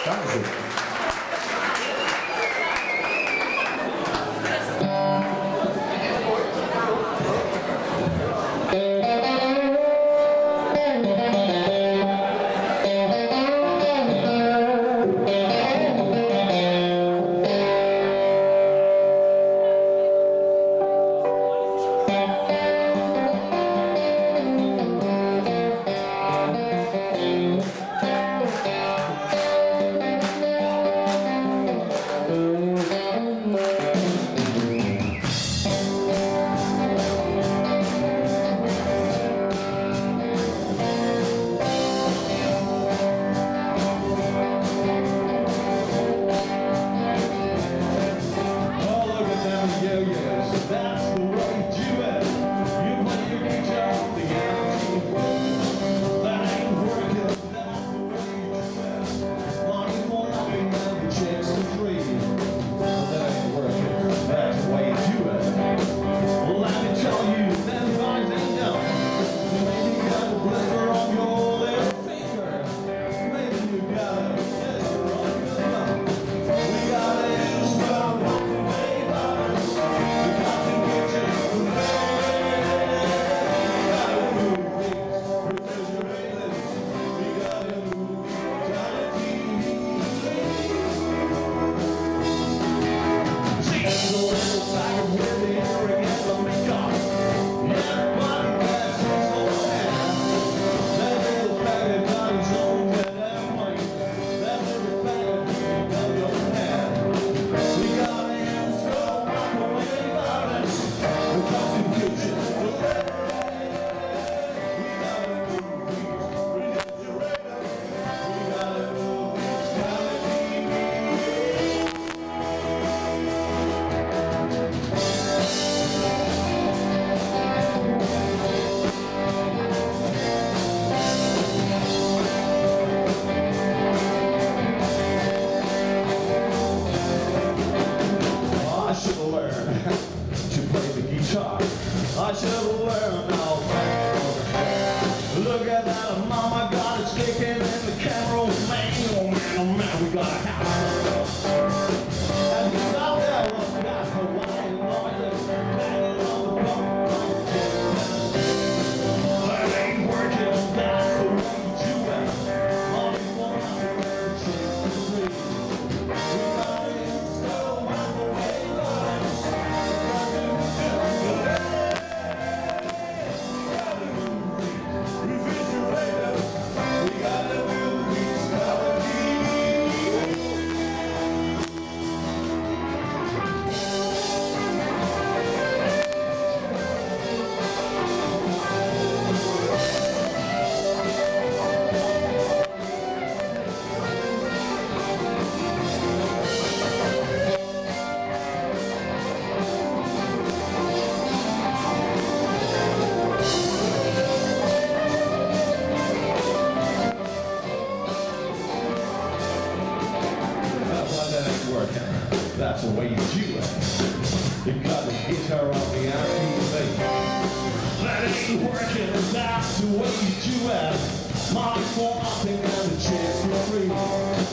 Dankeschön. I should have learned how fast. Look at that, mama got it sticking in the camera. Oh man, we got a house. And we stop there, we got Hawaiian noises, banging on the bump. That ain't working, that's the way you do it. Money for nothing, and the chicks for free. We got it in stone, and the way we got it. That's the way you do it. You got the guitar on the RTV. That ain't working, that's the way you do it. Money for nothing and the chance for free.